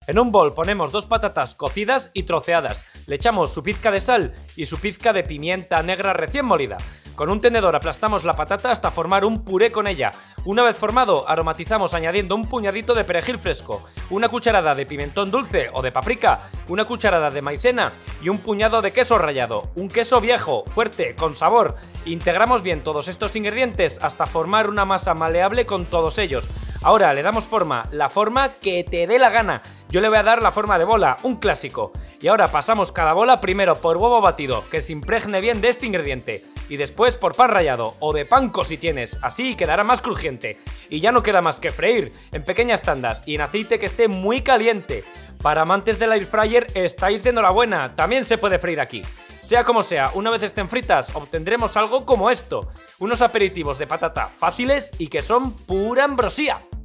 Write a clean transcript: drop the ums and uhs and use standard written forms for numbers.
En un bol ponemos 2 patatas cocidas y troceadas, le echamos su pizca de sal y su pizca de pimienta negra recién molida. Con un tenedor aplastamos la patata hasta formar un puré con ella. Una vez formado, aromatizamos añadiendo un puñadito de perejil fresco, una cucharada de pimentón dulce o de paprika, una cucharada de maicena y un puñado de queso rallado, un queso viejo, fuerte, con sabor. Integramos bien todos estos ingredientes hasta formar una masa maleable con todos ellos. Ahora le damos forma, la forma que te dé la gana. Yo le voy a dar la forma de bola, un clásico. Y ahora pasamos cada bola primero por huevo batido, que se impregne bien de este ingrediente. Y después por pan rallado, o de panko si tienes, así quedará más crujiente. Y ya no queda más que freír, en pequeñas tandas y en aceite que esté muy caliente. Para amantes del air fryer estáis de enhorabuena, también se puede freír aquí. Sea como sea, una vez estén fritas obtendremos algo como esto. Unos aperitivos de patata fáciles y que son pura ambrosía.